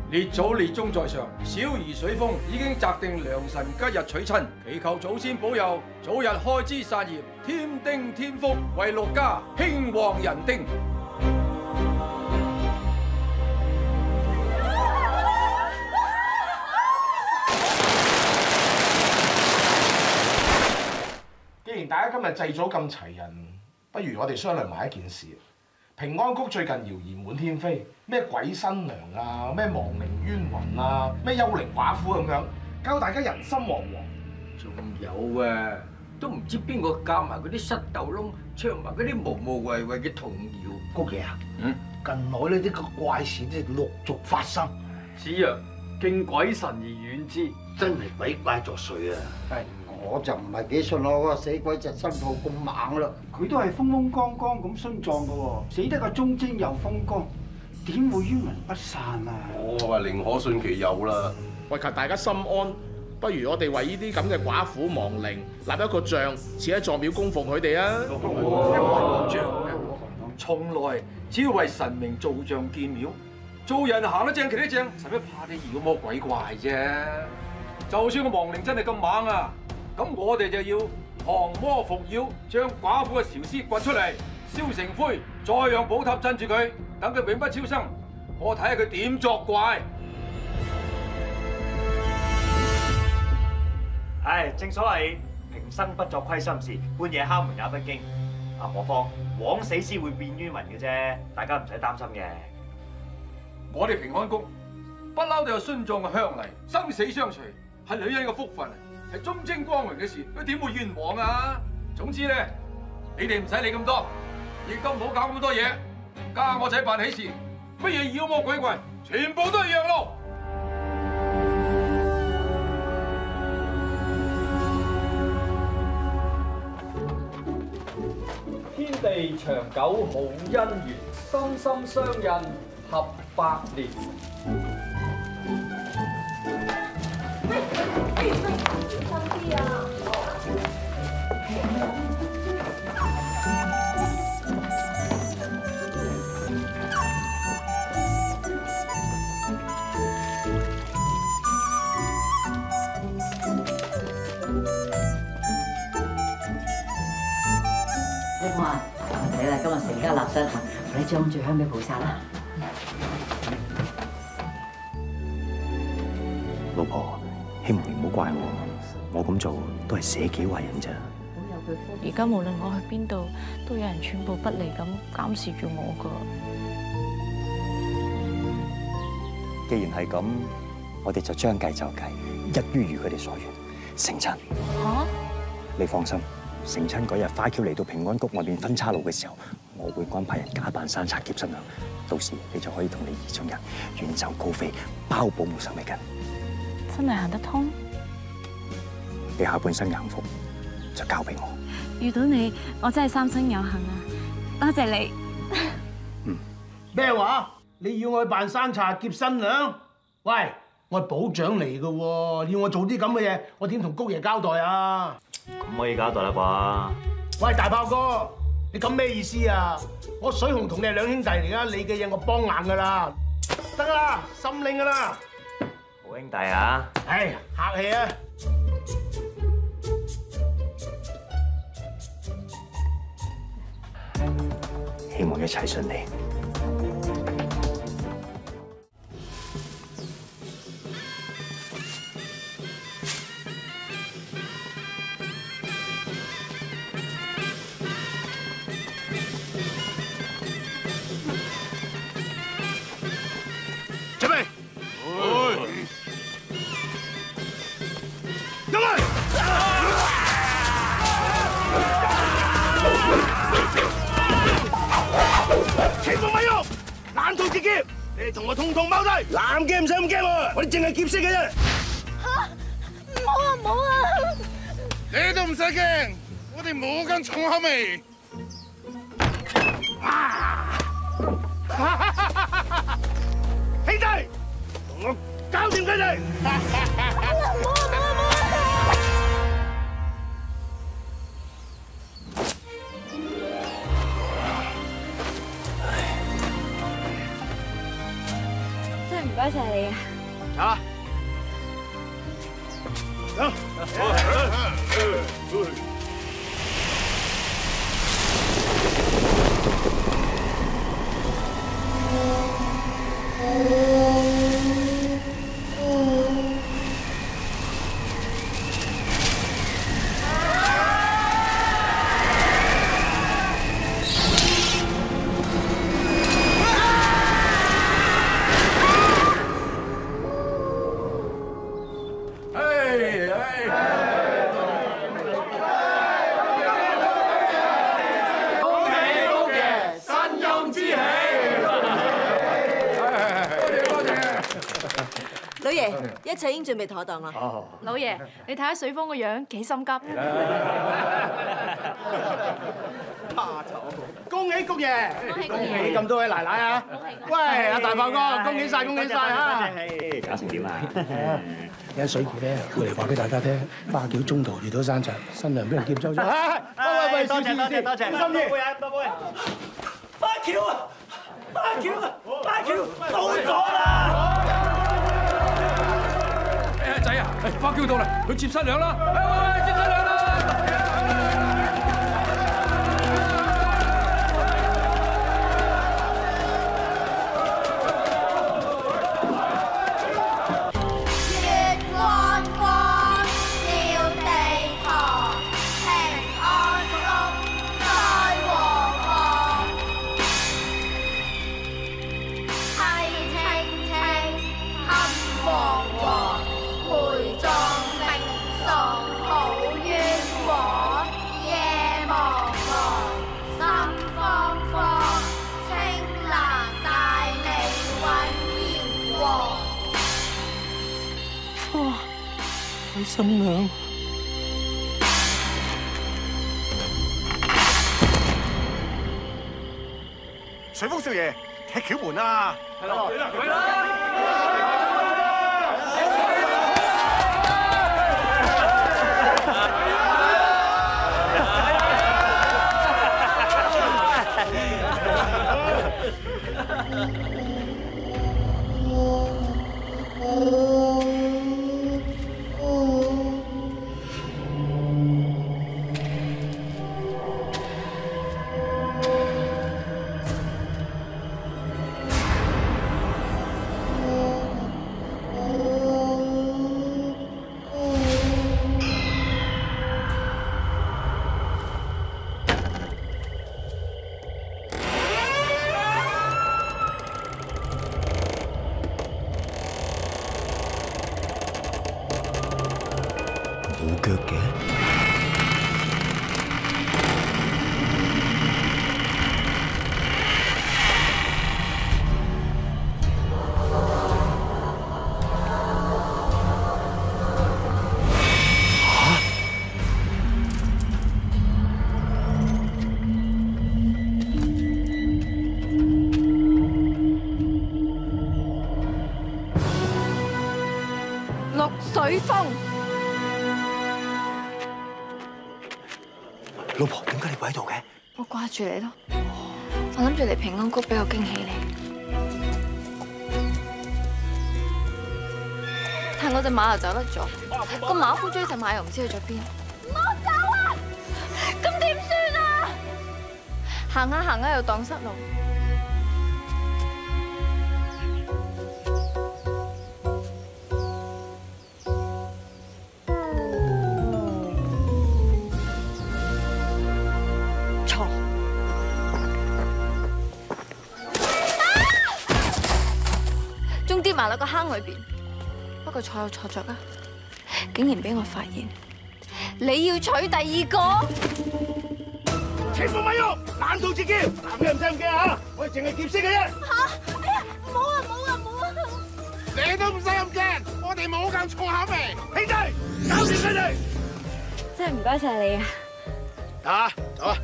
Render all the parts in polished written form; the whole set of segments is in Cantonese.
列祖列宗在上，小兒水風已經擇定良辰吉日娶親，祈求祖先保佑，早日開枝散葉，添丁添福，為陸家興旺人丁。 既然大家今日祭祖咁齊人，不如我哋商量埋一件事。平安谷最近謠言滿天飛，咩鬼新娘啊，咩亡靈冤魂啊，咩幽靈寡婦咁樣，搞到大家人心惶惶。 仲有啊，都唔知邊個夾埋嗰啲塞豆窿，唱埋嗰啲無無謂謂嘅童謠。 谷爺啊，近來呢啲個怪事即係陸續發生。 子曰：敬鬼神而遠之， 真係鬼怪作祟啊！ 係，我就唔係幾信我嗰個死鬼隻新抱咁猛啦。 佢都係風風光光咁殉葬噶喎，死得個忠貞又風光，點會冤魂不散啊？ 我話寧可信其有啦。 為求大家心安，不如我哋為呢啲咁嘅寡婦亡靈立一個像，設喺座廟供奉佢哋啊！ 像嘅，從來只要為神明造像建廟，做人行得正企得正，使乜怕啲妖魔鬼怪啫？就算個亡靈真係咁猛啊，咁我哋就要降魔伏妖，將寡婦嘅韶屍掘出嚟，燒成灰，再用寶塔鎮住佢，等佢永不超生。我睇下佢點作怪。 唉，正所謂平生不作虧心事，半夜敲門也不驚。何況枉死屍會變冤魂嘅啫，大家唔使擔心嘅。 我哋平安谷不嬲都有殉葬嘅鄉例，生死相隨，係女人嘅福分，係忠貞光榮嘅事，佢點會冤枉啊？總之咧，你哋唔使理咁多，亦都唔好搞咁多嘢，加我仔辦喜事，乜嘢妖魔鬼怪，全部都係讓路。 天地長久好姻緣，心心相印合百年。 睇啦，今日成家立室，你將炷香俾菩薩啦。 老婆，希望你唔好怪我咁做都係捨己為人咋。 而家無論我去邊度，都有人寸步不離咁監視住我噶。 既然係咁，我哋就將計就計，一於如佢哋所願，成親。 嚇！ 你放心。成親嗰日，花轎嚟到平安谷外邊分岔路嘅時候，我會安排人假扮山賊劫新娘，到時你就可以同你意中人遠走高飛，包保冇受命緊。 真係行得通？ 你下半生幸福就交俾我。 遇到你，我真係三生有幸啊！多謝你。 咩話？你要我去扮山賊劫新娘？喂，我係保長嚟嘅喎，要我做啲咁嘅嘢，我點同谷爺交代啊？ 咁可以交代啦啩？ 喂，大炮哥，你咁咩意思啊？我水紅同你係兩兄弟嚟噶，你嘅嘢我幫硬噶啦，得啦，心領噶啦。 好兄弟啊！ 唉，客氣啊！ 希望一切順利。 全部咪喐，爛套截劍，你哋同我通通踎低。爛嘅唔使咁驚喎，我哋淨係劫色嘅啫。 嚇！唔好啊，唔好啊！ 你都唔使驚，我哋冇咁重口味。 兄弟，同我搞掂佢哋。 唔好啊，唔好啊！真係唔該該晒你啊！ 走。 老爺，一切已經準備妥當啦。 老爺，你睇下水峰個樣幾心急。 恭喜谷爺！恭喜咁多位奶奶啊！喂，阿大炮哥，恭喜晒，恭喜晒啊！ 搞成點啊？ 有水庫咧，過嚟話俾大家聽，花轎中途遇到山賊，新娘俾人劫走咗。喂， 多謝， 小心啲！ 多謝。花轎啊！花轎到咗啦！ 仔啊，花轎到啦，去接新娘啦！喂，接新娘啦！ 月光光照地堂，平安福開和望，係清清冚黃黃。陪葬命喪好冤枉，夜茫茫，心慌慌，青蘭大利揾閻王。 哇！係新娘。 水峰少爺，踢橋門啊！ 係啦！ 冇腳嘅。 陸水峰。 老婆，點解你會喺度嘅？ 我掛住你咯，我諗住嚟平安谷俾個驚喜你。但我隻馬又走得咗，個馬夫追隻馬又唔知去咗邊。唔好走啊！咁點算啊？行下行下又蕩失路。跌埋落個坑裏邊，不過錯有錯着啊！竟然俾我發現，你要娶第二個， 情況咪喐，懶到自己，男人唔使咁驚啊！我哋淨係劫色嘅啫。 嚇！哎呀，唔好啊，唔好啊，唔好啊！ 你都唔使咁驚，我哋冇咁重口味。 兄弟，搞掂佢哋！ 真係唔該晒你啊！ 啊，走啊！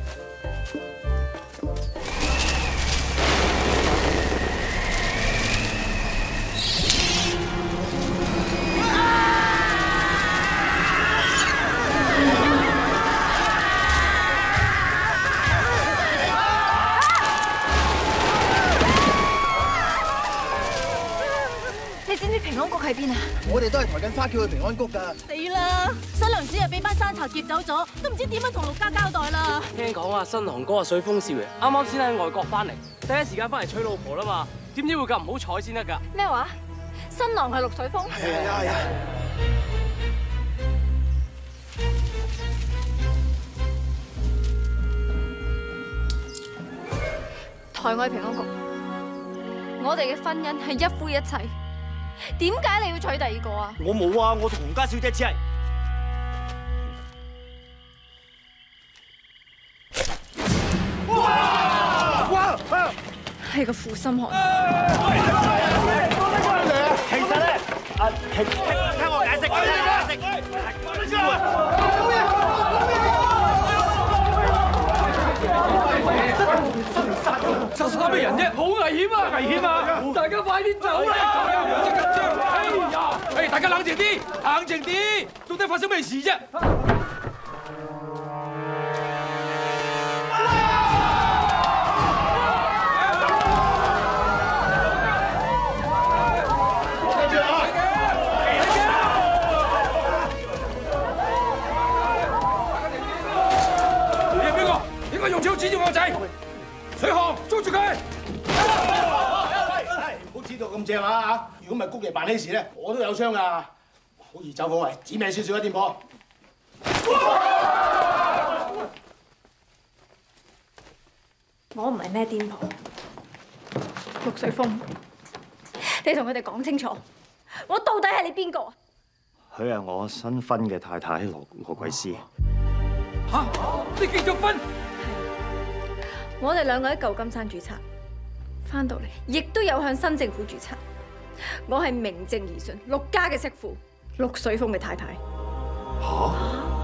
我哋都係抬緊花轎去平安谷㗎。 死啦！新娘子又俾班山賊劫走咗，都唔知點樣同陸家交代啦。 聽講啊，新郎哥啊水風少爺啱啱先喺外國翻嚟，第一時間翻嚟娶老婆啦嘛，點知會咁唔好彩先得㗎？ 咩話？新郎係陸水風？ 係啊係啊。 抬我去平安局，我哋嘅婚姻係一夫一妻，點解你要娶第二個啊？ 我冇啊，我同洪家小姐只係。 哇！係個負心漢。 其實咧，聽我解釋， 殺死咩人啫？好危險啊！危險啊！大家快啲走啦！即刻張！哎呀！大家冷靜啲，冷靜啲，到底發生咩事啫？你係邊個？點解用槍指住我個仔？水河捉住佢！ 唔好知道咁正啊！如果唔係谷爺辦呢事咧，我都有槍㗎，好易走火喂，指命少少啊，店婆！ 我唔係咩癲婆，陸水風，你同佢哋講清楚，我到底係你邊個啊？ 佢係我新婚嘅太太羅桂詩。 嚇！你結咗婚？ 我哋兩個喺舊金山註冊，翻到嚟亦都有向新政府註冊。我係名正言順陸家嘅媳婦，陸水風嘅太太。 嚇！